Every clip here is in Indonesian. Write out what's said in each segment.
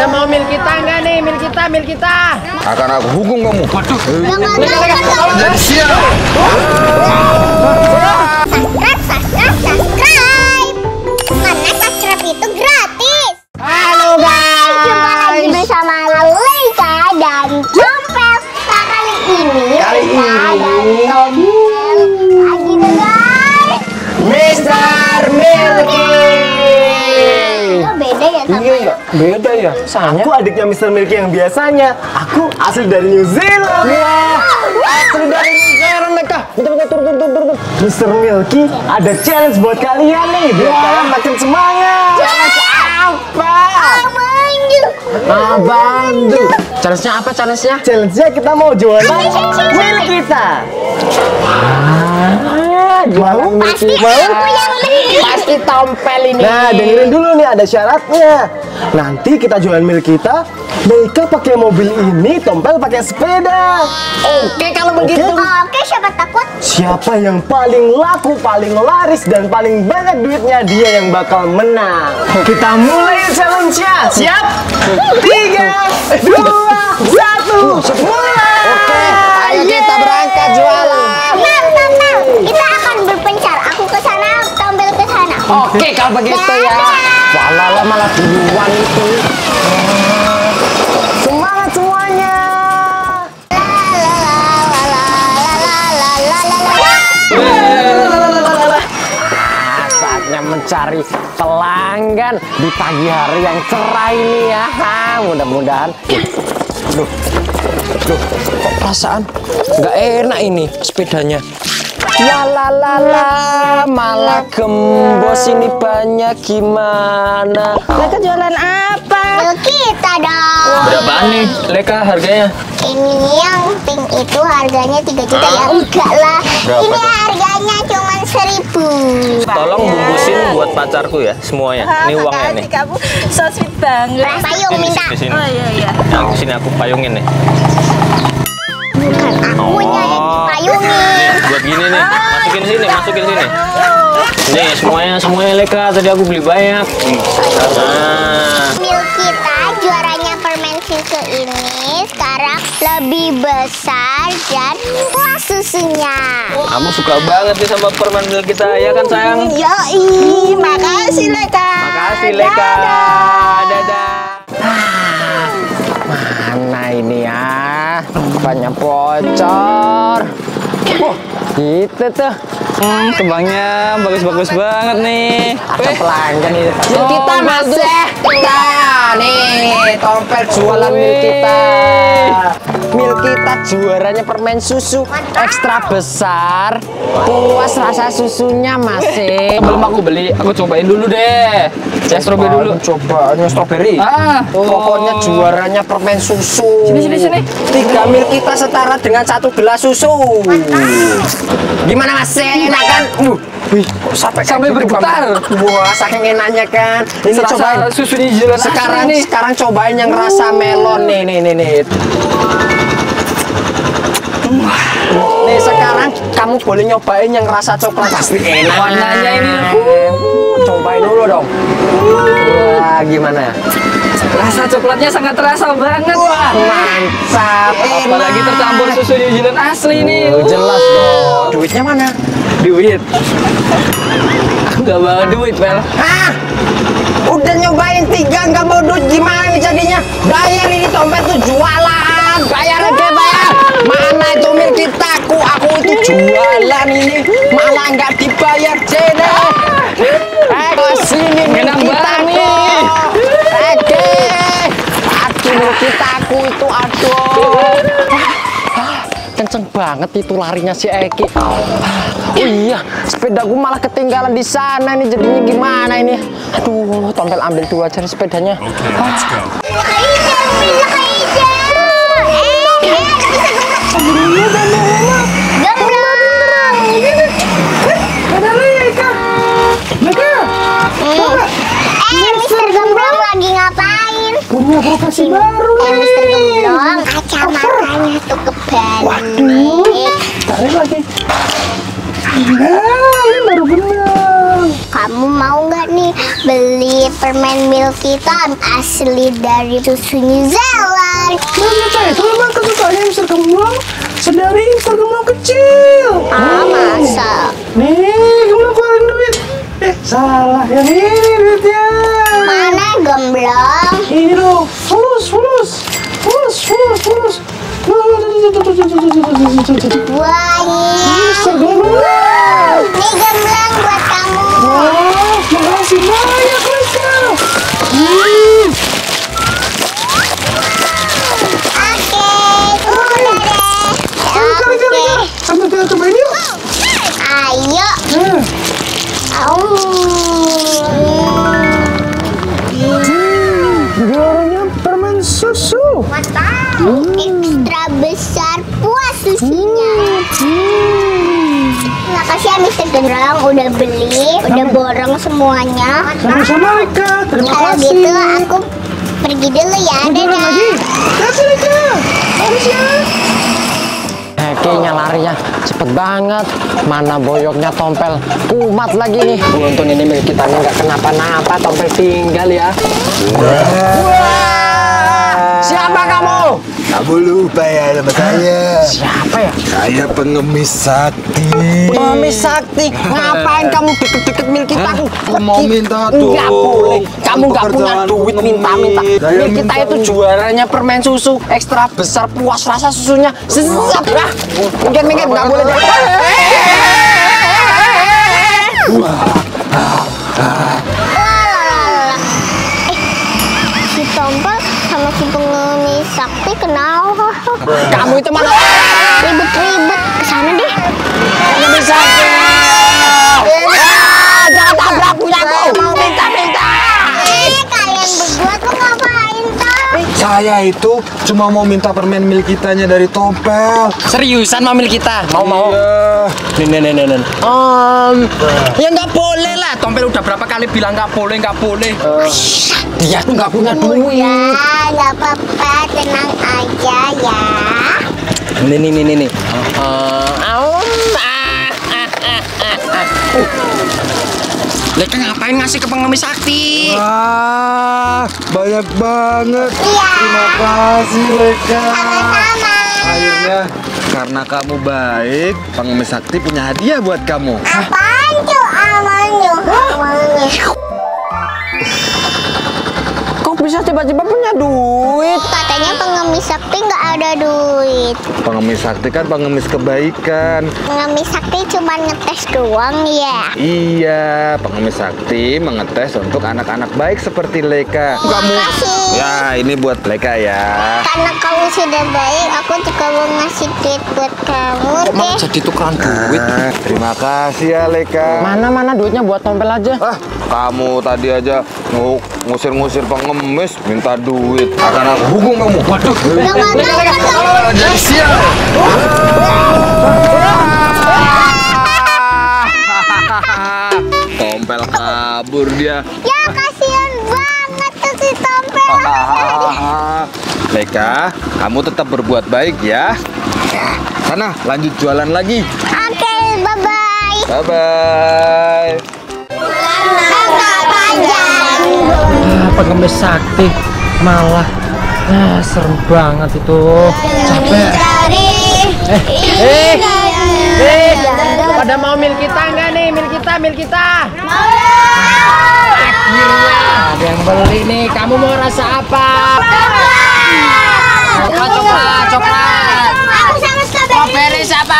Ada mau mil kita enggak nih? Mil kita. Akan aku hukum kamu. Waduh. Jadi siap. Subscribe. Karena subscribe itu gratis. Halo guys. Jumpa lagi bersama Leika dan Tompel. Kali ini Leika dan Tompel lagi guys. Mr. Milky. Beda ya sama Iya, beda ya. Soalnya Aku adiknya Mr. Milky yang biasanya. Aku asli dari New Zealand. asli dari New Zealand mereka. Betul. Mr. Milky ada challenge buat kalian nih, biar kalian makin semangat. Challenge apa? Abandu. Challenge-nya apa? Challenge-nya? Challenge-nya kita mau jualan mil kita. Jualan mil Pasti kita. aku yang beli. Pasti Tompel ini. Nah, dengerin dulu nih, ada syaratnya. Nanti kita jualan mil kita, Leika pakai mobil ini, Tompel pakai sepeda. Oke, kalau begitu. Oke, siapa takut? Siapa yang paling laku, paling laris, dan paling banyak duitnya, dia yang bakal menang. Kita mulai challenge-nya. Siap? 3, 2, 1, mulai! Oke, ayo kita berangkat jualan. Tenang. Kita akan berpencar. Aku ke sana, Tompel ke sana. Oke, kalau begitu ya. Walah, malah duluan itu. Semangat semuanya! Saatnya mencari pelanggan di pagi hari yang cerah ini ya. Mudah-mudahan. Duh, kok perasaan nggak enak ini sepedanya. Walalala, malah gembos ini banyak gimana? Mereka jualan apa? Mil kita dong. Berapaan nih, Leka harganya? Ini yang pink itu harganya 3 juta ya? Enggak lah. Berapa Ini tuh? harganya cuma 1.000. Tolong bungkusin buat pacarku ya, semuanya. Ini uangnya nih. Kamu so sweet banget. Payung minta. Di sini. Oh iya. Yang sini aku payungin nih. Bukan akunya yang dipayungin. Buat gini nih, masukin sini. Nih semuanya Leka, tadi aku beli banyak. Nah, Mil kita juaranya permen susu ini sekarang lebih besar dan puas susunya. kamu suka banget nih sama permen mil kita, ya kan sayang? Yoi, makasih Leka. Makasih Leka. Dadah. Mana ini ya? Banyak bocor. Wah, gitu tuh. Kembangnya bagus-bagus banget nih. Ada pelanggan ini. Mil kita masih. Nah, nih Tompel jualan mil kita. Mil kita juaranya permen susu ekstra besar. Puas rasa susunya masih. Belum aku beli, aku cobain dulu deh. Ya strawberry dulu. Cobaannya strawberry. Pokoknya juaranya permen susu. Sini. 3 mil kita setara dengan 1 gelas susu. Gimana masih enak kan? Wih, kok sampai bergetar. Wah, saking enaknya kan. Ini Serasa cobain. susunya jelas Sekarang asli nih. sekarang cobain yang rasa melon nih. Nih sekarang kamu boleh nyobain yang rasa coklat pasti enak. Warnanya ini. Cobain dulu dong. Wah, gimana? Rasa coklatnya sangat terasa banget. Wah, mantap. Apalagi Enak. tercampur susu New Zealand asli nih. Jelas dong. Duitnya mana? Duit. Aku gak bawa duit, Pel. Hah? Udah nyobain 3 nggak mau duit gimana nih jadinya? Bayar ini Tompel tuh jualan. Bayar aja bayar. Mana itu mil kita? Aku itu jualan ini malah nggak dibayar cene. Sini mil Enak kita banget nih. nih. Oke. Aduh mil kita itu aduh. Kenceng banget itu larinya si Eki. Oh iya, sepedaku malah ketinggalan di sana nih. Jadinya gimana ini? Aduh, Tompel ambil dulu aja nih sepedanya. Mister Gemblong lagi ngapain? Punya profesi baru nih. Mister Gemblong, kacamatanya tuh kebalik. Tarik lagi. Nah, ini baru benar. Kamu mau nggak nih beli permen Milky Tom asli dari susu New Zealand. Mana saya itu memang kesukaannya Mister Gemblong sedari Mister Gemblong kecil. Masa? Nih, Gemblong keluarin duit. Salah. Yang ini duitnya. Mana Gemblong? Ini loh, fulus. Wah, Mister Gemblong. ini Gemblong buat kamu. Wah, makasih banyak, Leka. Oke, udah deh. Oke, Sampai kita cobain yuk. ayo. Juaranya permen susu. Mantap. Ekstra besar puas susunya. Makasih ya Mister Gemblong udah beli, udah borong semuanya. Sama-sama, Leka. Terima Kalau kasih. gitu aku pergi dulu ya. Jalan lagi. Dadah. Kasih, Leka. Harus ya. Kayaknya larinya cepet banget. Mana boyoknya Tompel kumat lagi nih. Untung ini milik kita nih nggak kenapa-napa. Tompel tinggal ya. Siapa kamu? Kamu lupa ya nama saya. Siapa ya? Saya pengemis sakti. Pengemis sakti. Ngapain kamu deket-deket milik kita? Hah? Aku mau minta tuh. Nggak boleh. Kamu nggak punya Pekerjaan duit minta-minta. Saya Milik kita minta itu tuh. juaranya permen susu ekstra besar puas rasa susunya. Sesat lah. Minggir-minggir nggak boleh. Si Tompel sama si pengemis sakti kenal. Kamu itu mana? Ribet-ribet kesana deh. Pengemis sakti. Jangan tabrak punya aku. Mau minta-minta. Kalian berdua tuh ngapain toh? Saya itu cuma mau minta permen milik kitanya dari Tompel. Seriusan mau milik kita? Mau. Iya. Nih. Ya nggak boleh lah. Tompel udah berapa kali bilang nggak boleh. Dia tuh nggak punya duit. Ya, nggak apa-apa, tenang aja ya. Nih. Leka ngapain ngasih ke pengemis sakti? Wah, banyak banget. Iya. Terima kasih, Leka. Sama-sama. Akhirnya, karena kamu baik, pengemis sakti punya hadiah buat kamu. Apaan tuh amannya? Kok bisa tiba-tiba punya duit? Katanya pengemis sakti nggak ada duit. Pengemis sakti kan pengemis kebaikan. Pengemis sakti cuma ngetes doang ya. Iya, pengemis sakti mengetes untuk anak-anak baik seperti Leka. Makasih. Ya, ini buat Leka ya. Karena kamu sudah baik, aku juga mau ngasih duit buat kamu Kok deh. malah jadi tukeran duit? Terima kasih ya Leka. Mana duitnya buat Tompel aja. Kamu tadi aja ngusir-ngusir pengemis minta duit. Akan aku hukum kamu. Waduh. Jadi sial. Tompel kabur dia. Ya kasihan banget tuh si Tompel. Leka, kamu tetap berbuat baik ya. Sana, lanjut jualan lagi. Oke, bye-bye. Bye-bye. Kakak panjang. Pengemis sakti malah serem banget itu. Capek. Pada mau mil kita nggak nih? Mil kita. Akhirnya ada yang beli nih. Kamu mau rasa apa? Coklat. Aku sama Strawberry siapa?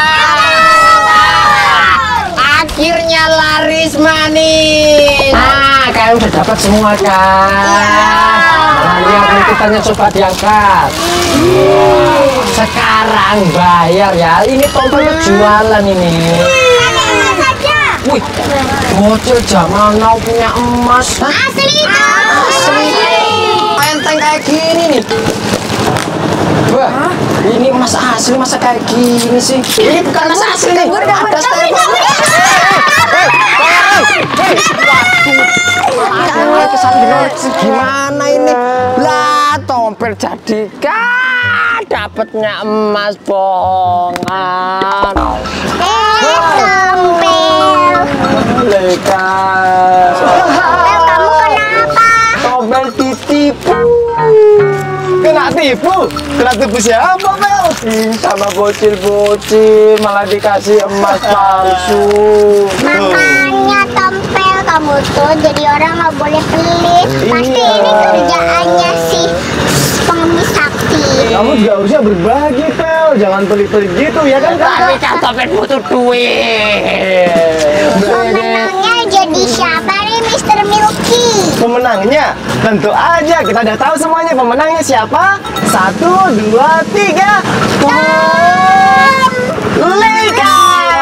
Akhirnya laris manis. Nah, kalian udah dapat semua kan? Nah, lihat nih kitanya coba diangkat. Sekarang bayar ya. Ini Tompel jualan ini. Wih, bocil zaman now punya emas. Hah? Asli. Enteng kayak gini nih. Wah, ini emas asli masa kayak gini sih? Ini bukan emas asli nih. Ada stempel. Waduh, kesan gimana ini? Lah, Tompel jadikan dapatnya emas bohongan. Tompel. Leka. Tompel, kamu tipu? Kena tipu siapa, Bel? Sama bocil-bocil malah dikasih emas palsu. Makanya Tompel, kamu tuh jadi orang nggak boleh pelit. Pasti ini kerjaannya si pengemis sakti. Kamu juga harusnya berbagi, Pel. Jangan pelit-pelit gitu, ya kan, Kakak? Topet butuh duit. Pemenangnya jadi siapa nih, Mr. Milky? Pemenangnya tentu aja kita udah tahu semuanya pemenangnya siapa. 1, 2, 3. Lika.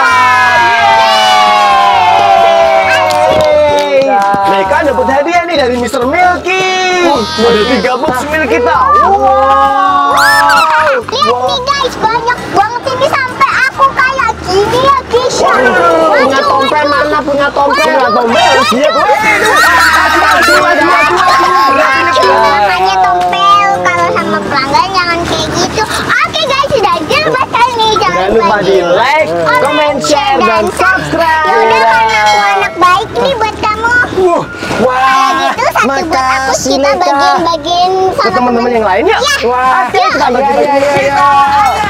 Lika dapat hadiah nih dari Mr. Milky. Ada 3 box milk kita. Wow. Lihat nih guys, banyak banget ini sampai aku kayak gini ya guys. Punya tompel mana? Punya tompel. Siap. Makanya Tompel, kalau sama pelanggan jangan kayak gitu. Oke guys, sudah jelas kan nih. Jangan lupa di like, comment, share, dan subscribe. Yaudah, karena aku anak baik nih buat kamu. Kalau gitu satu buat aku, makasih, kita Lika. bagian-bagian Ke sama teman-teman yang lain ya. Ya. Wah, kita bagi-bagi.